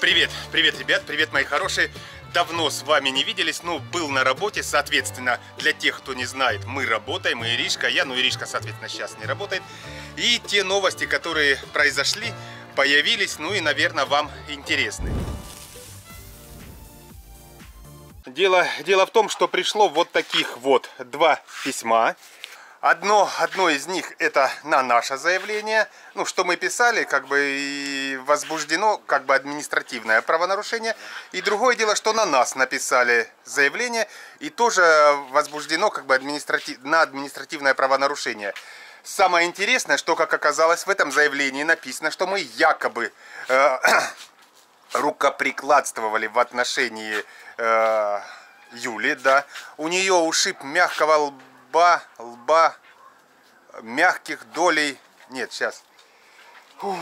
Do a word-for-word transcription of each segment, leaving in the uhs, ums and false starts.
Привет, привет, ребят, привет, мои хорошие. Давно с вами не виделись, ну, был на работе, соответственно, для тех, кто не знает, мы работаем, и Иришка, я, ну, Иришка, соответственно, сейчас не работает. И те новости, которые произошли, появились, ну и, наверное, вам интересны. Дело, дело в том, что пришло вот таких вот два письма. Одно, одно из них это на наше заявление, ну, что мы писали, как бы и возбуждено как бы административное правонарушение. И другое дело, что на нас написали заявление и тоже возбуждено как бы административ... на административное правонарушение. Самое интересное, что, как оказалось, в этом заявлении написано, что мы якобы э, рукоприкладствовали в отношении э, Юли, да. У нее ушиб мягкого лба. Лба, лба, мягких долей, нет, сейчас, Фу.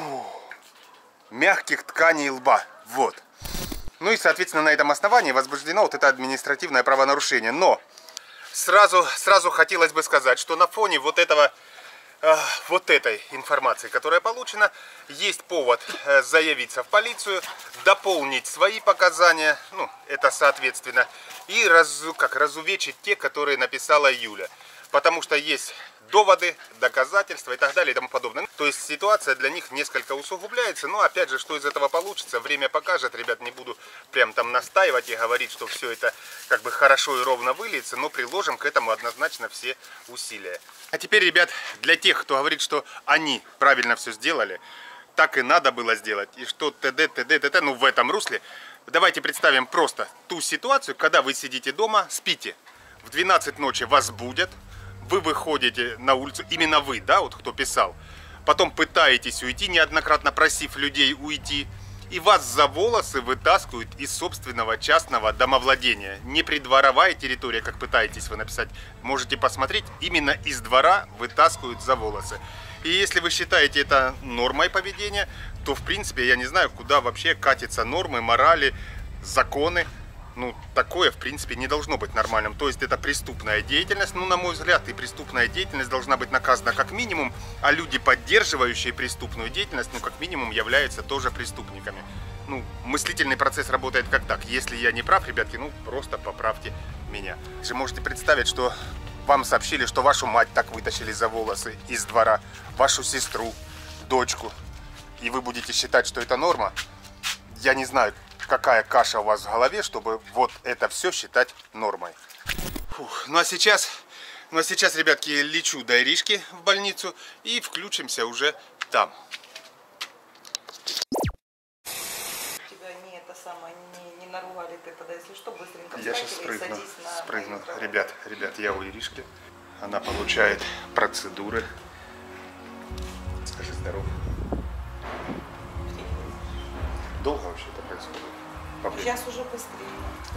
мягких тканей лба, вот. Ну и, соответственно, на этом основании возбуждено вот это административное правонарушение. Но сразу, сразу хотелось бы сказать, что на фоне вот этого, э, вот этой информации, которая получена, есть повод э, заявиться в полицию, дополнить свои показания, ну, это соответственно, и раз, как разувечить те, которые написала Юля. Потому что есть доводы, доказательства и так далее и тому подобное. То есть ситуация для них несколько усугубляется. Но опять же, что из этого получится, время покажет. Ребят, не буду прям там настаивать и говорить, что все это как бы хорошо и ровно выльется. Но приложим к этому однозначно все усилия. А теперь, ребят, для тех, кто говорит, что они правильно все сделали, так и надо было сделать. И что т.д., т.д., т.д., ну в этом русле. Давайте представим просто ту ситуацию, когда вы сидите дома, спите. В двенадцать ночи вас будят. Вы выходите на улицу, именно вы, да, вот кто писал, потом пытаетесь уйти, неоднократно просив людей уйти, и вас за волосы вытаскивают из собственного частного домовладения. Не придворовая территория, как пытаетесь вы написать, можете посмотреть, именно из двора вытаскивают за волосы. И если вы считаете это нормой поведения, то, в принципе, я не знаю, куда вообще катятся нормы, морали, законы. Ну, такое, в принципе, не должно быть нормальным. То есть это преступная деятельность. Ну, на мой взгляд, и преступная деятельность должна быть наказана как минимум, а люди, поддерживающие преступную деятельность, ну, как минимум, являются тоже преступниками. Ну, мыслительный процесс работает как так. Если я не прав, ребятки, ну, просто поправьте меня. Вы же можете представить, что вам сообщили, что вашу мать так вытащили за волосы из двора, вашу сестру, дочку, и вы будете считать, что это норма? Я не знаю, какая каша у вас в голове, чтобы вот это все считать нормой. Фух. Ну а сейчас, ну а сейчас, ребятки, лечу до Иришки в больницу и включимся уже там. Тебя не это самое, не, не наругали, ты тогда, если что, быстренько Я сейчас спрыгну, на спрыгну. Ребят, ребят, я у Иришки. Она получает процедуры. Скажи здорово. Долго вообще это происходит? Сейчас уже быстрее.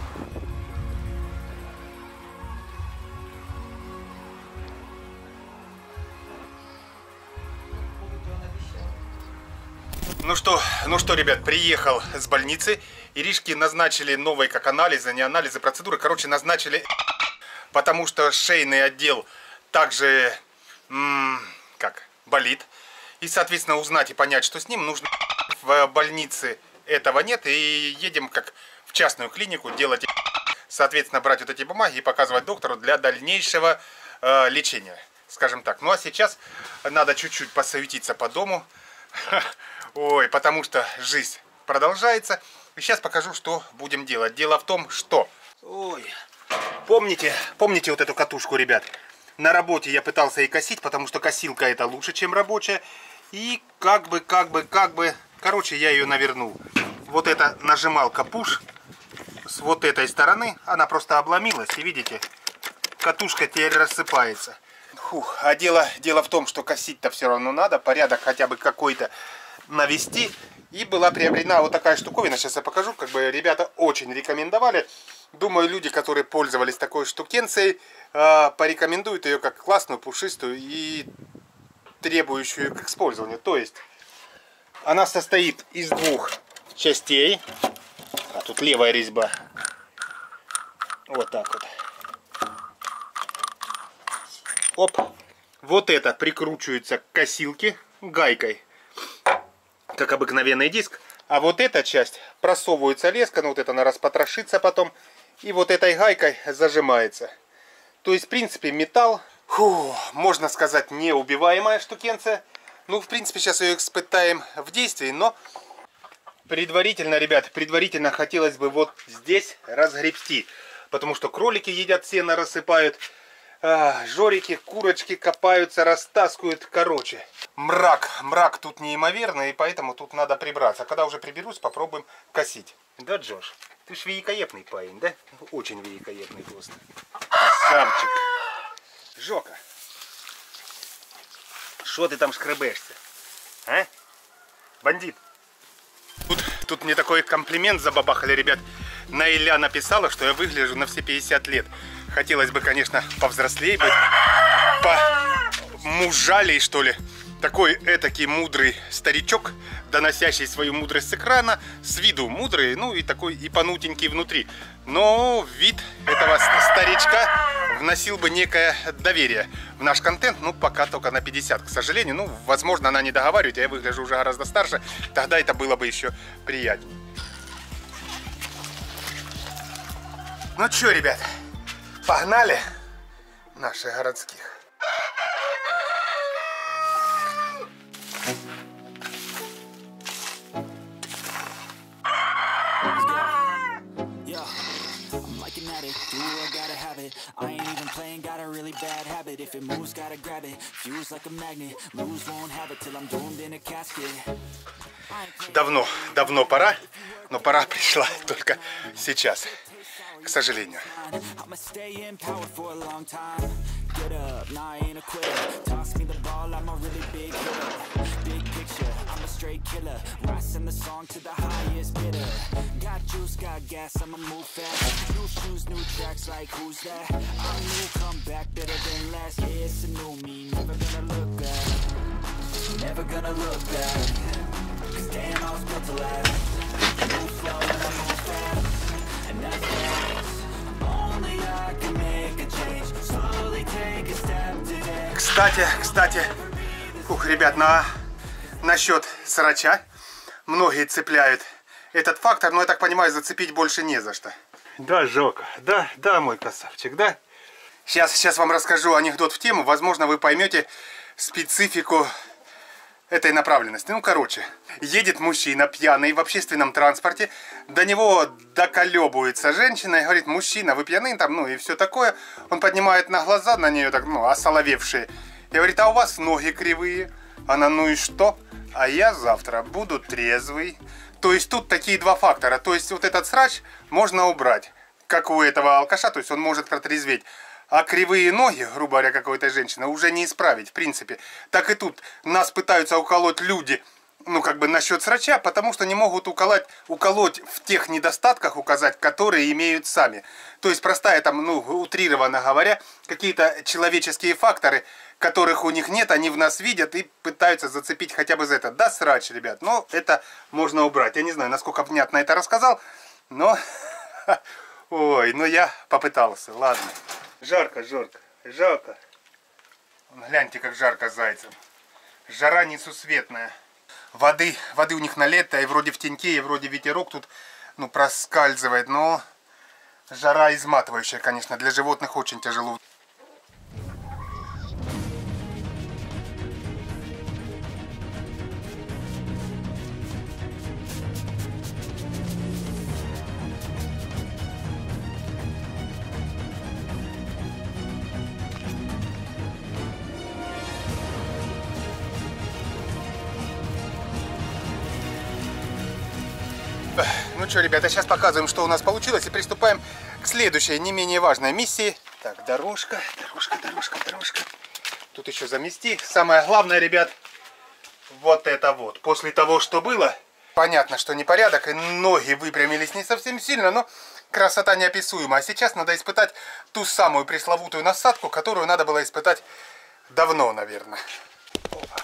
Ну что, ну что, ребят, приехал с больницы. Иришке назначили новые как анализы, не анализы, процедуры. Короче, назначили, потому что шейный отдел также, м- как, болит. И, соответственно, узнать и понять, что с ним, нужно в больнице. Этого нет, и едем как в частную клинику делать, соответственно, брать вот эти бумаги и показывать доктору для дальнейшего э, лечения, скажем так. Ну а сейчас надо чуть-чуть посуетиться по дому, ой, потому что жизнь продолжается. И сейчас покажу, что будем делать. Дело в том, что, ой, помните, помните вот эту катушку, ребят? На работе я пытался и косить, потому что косилка это лучше, чем рабочая, и как бы, как бы, как бы. Короче, я ее навернул. Вот эта нажималка push с вот этой стороны, она просто обломилась. И видите, катушка теперь рассыпается. Фух, а дело, дело в том, что косить-то все равно надо. Порядок хотя бы какой-то навести. И была приобретена вот такая штуковина. Сейчас я покажу. Как бы ребята очень рекомендовали. Думаю, люди, которые пользовались такой штукенцией, порекомендуют ее как классную, пушистую и требующую к использованию. То есть она состоит из двух частей. А тут левая резьба. Вот так вот. Оп. Вот это прикручивается к косилке гайкой. Как обыкновенный диск. А вот эта часть просовывается леска, ну вот это она распотрошится потом. И вот этой гайкой зажимается. То есть, в принципе, металл, фу, можно сказать, неубиваемая штукенция. Ну, в принципе, сейчас ее испытаем в действии, но предварительно, ребят, предварительно хотелось бы вот здесь разгребсти. Потому что кролики едят сено, рассыпают. А, жорики, курочки копаются, растаскивают. Короче, мрак, мрак тут неимоверный, и поэтому тут надо прибраться. Когда уже приберусь, попробуем косить. Да, Джош? Ты ж великолепный парень, да? Очень великолепный просто. Красавчик. Жока. Что ты там шкребешься? А? Бандит. Тут, тут мне такой комплимент забабахали, ребят. Наиля написала, что я выгляжу на все пятьдесят лет. Хотелось бы, конечно, повзрослее быть. По-мужалей, что ли. Такой этакий мудрый старичок, доносящий свою мудрость с экрана, с виду мудрый, ну и такой и понутенький внутри. Но вид этого старичка вносил бы некое доверие в наш контент, ну пока только на пятьдесят, к сожалению. Ну, возможно, она не договаривает, я выгляжу уже гораздо старше, тогда это было бы еще приятнее. Ну что, ребят, погнали наших городских. I ain't even playing, got a really bad habit. If it moves, gotta grab it. Fuse like a magnet. Lose, won't have it till I'm doomed in a casket. Давно, давно пора, но пора пришла только сейчас, к сожалению. Get up, nah, I ain't a quitter. Toss me the ball, I'm a really big hitter. Big picture, I'm a straight killer. Rising the song to the highest bidder. Got juice, got gas, I'ma move fast. New shoes, new tracks, like who's that? I'm new, come back better than last. Yeah, it's a new me, never gonna look back. Never gonna look back. Cause damn, I was built to last. Move slow and I move fast. And that's fast. Only I can make a change. Slowly take a step today. Кстати, кстати, ух, ребят, на насчет срача многие цепляют этот фактор, но я так понимаю, зацепить больше не за что. Да, Жока, да, да, мой красавчик, да. Сейчас, сейчас вам расскажу анекдот в тему, возможно, вы поймете специфику этой направленности. Ну, короче, едет мужчина пьяный в общественном транспорте, до него доколебывается женщина и говорит: мужчина, вы пьяны там, ну и все такое. Он поднимает на глаза на нее, так, ну, осоловевшие, и говорит: а у вас ноги кривые. Она: ну и что? А я завтра буду трезвый. То есть тут такие два фактора. То есть вот этот срач можно убрать, как у этого алкаша, то есть он может протрезветь. А кривые ноги, грубо говоря, какой-то женщины, уже не исправить, в принципе. Так и тут нас пытаются уколоть люди, ну, как бы насчет срача, потому что не могут уколоть, уколоть в тех недостатках, указать, которые имеют сами. То есть простая, там, ну, утрированно говоря, какие-то человеческие факторы, которых у них нет, они в нас видят и пытаются зацепить хотя бы за это. Да, срач, ребят, но это можно убрать. Я не знаю, насколько внятно это рассказал, но... Ой, ну я попытался, ладно. Жарко, жарко, жарко. Гляньте, как жарко зайцам. Жара несусветная. Воды, воды у них налито, и вроде в теньке, и вроде ветерок тут, ну, проскальзывает, но жара изматывающая, конечно, для животных очень тяжело. Ну что, ребята, сейчас показываем, что у нас получилось, и приступаем к следующей, не менее важной миссии. Так, дорожка, дорожка, дорожка, дорожка. Тут еще замести. Самое главное, ребят, вот это вот. После того, что было, понятно, что непорядок, и ноги выпрямились не совсем сильно, но красота неописуема. А сейчас надо испытать ту самую пресловутую насадку, которую надо было испытать давно, наверное. Опа.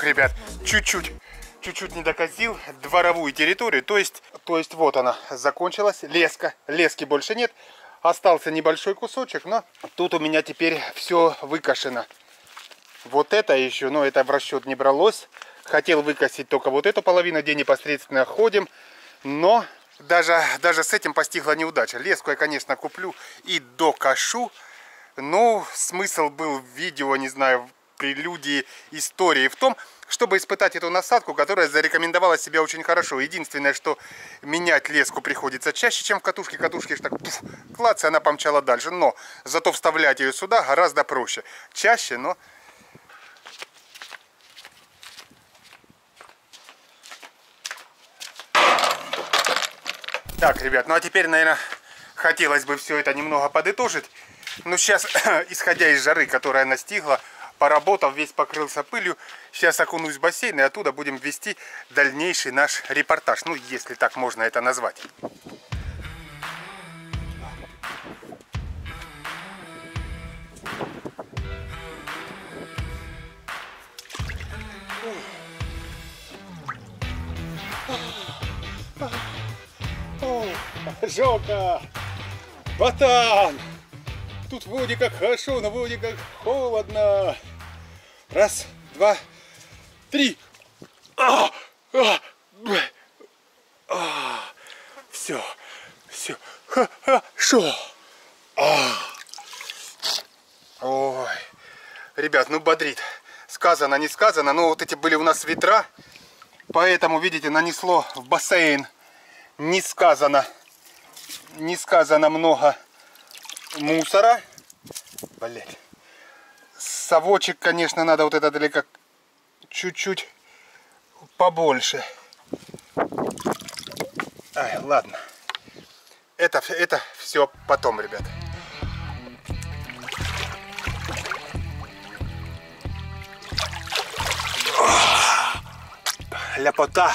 ребят, чуть-чуть, чуть-чуть не докосил дворовую территорию. То есть, то есть вот она закончилась. Леска, лески больше нет. Остался небольшой кусочек, но тут у меня теперь все выкошено. Вот это еще, но это в расчет не бралось. Хотел выкосить только вот эту половину, где непосредственно ходим. Но даже, даже с этим постигла неудача. Леску я, конечно, куплю и докошу. Но смысл был в видео, не знаю, прелюдии, истории в том, чтобы испытать эту насадку, которая зарекомендовала себя очень хорошо. Единственное, что менять леску приходится чаще, чем в катушке. Катушки так пуф, клац, и она помчала дальше. Но зато вставлять ее сюда гораздо проще. Чаще, но... Так, ребят, ну а теперь, наверное, хотелось бы все это немного подытожить. Но сейчас, исходя из жары, которая настигла, поработав, весь покрылся пылью. Сейчас окунусь в бассейн и оттуда будем вести дальнейший наш репортаж. Ну, если так можно это назвать. Жёлка! Ботан! Тут вроде как хорошо, но вроде как холодно. Раз, два, три. А, а, а, все, все хорошо. А. Ой, ребят, ну бодрит. Сказано, не сказано, но вот эти были у нас ветра, поэтому, видите, нанесло в бассейн. Не сказано, не сказано много мусора. Блять. Совочек, конечно, надо вот это далеко чуть-чуть побольше. Ай, ладно. Это, это все потом, ребят. Ляпота.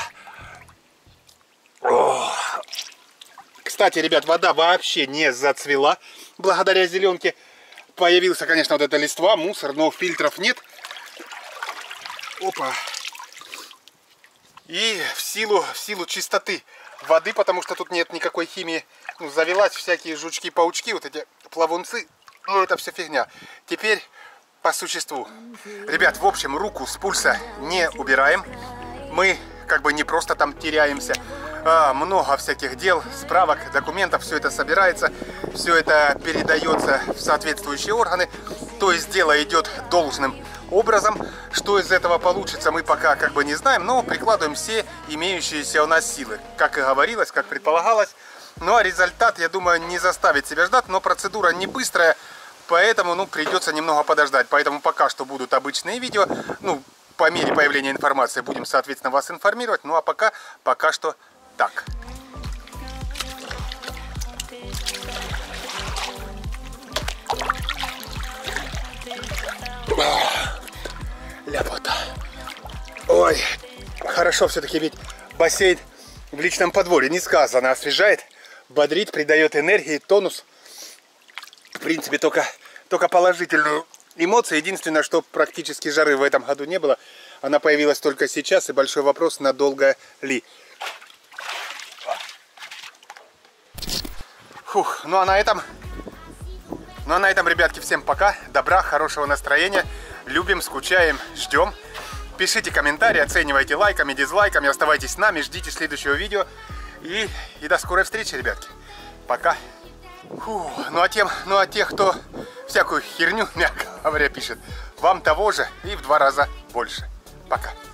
О. Кстати, ребят, вода вообще не зацвела. Благодаря зеленке появился, конечно, вот эта листва, мусор, но фильтров нет. Опа. И в силу, в силу чистоты воды, потому что тут нет никакой химии, ну, завелась всякие жучки-паучки, вот эти плавунцы, ну, это все фигня. Теперь по существу. Ребят, в общем, руку с пульса не убираем. Мы как бы не просто там теряемся. А, много всяких дел, справок, документов, все это собирается, все это передается в соответствующие органы. То есть дело идет должным образом. Что из этого получится, мы пока как бы не знаем, но прикладываем все имеющиеся у нас силы. Как и говорилось, как предполагалось. Ну а результат, я думаю, не заставит себя ждать, но процедура не быстрая, поэтому, ну, придется немного подождать. Поэтому пока что будут обычные видео, ну, по мере появления информации будем, соответственно, вас информировать. Ну а пока, пока что так. Ляпота. Ой, хорошо все-таки, ведь бассейн в личном подворье, не сказано, освежает, бодрит, придает энергии, тонус. В принципе, только, только положительную эмоцию. Единственное, что практически жары в этом году не было. Она появилась только сейчас, и большой вопрос, надолго ли. Фух, ну а на этом, ну а на этом, ребятки, всем пока. Добра, хорошего настроения. Любим, скучаем, ждем. Пишите комментарии, оценивайте лайками, дизлайками. Оставайтесь с нами, ждите следующего видео. И, и до скорой встречи, ребятки. Пока. Фух, ну а тем, ну а тех, кто всякую херню, мягко говоря, пишет, вам того же и в два раза больше. Пока.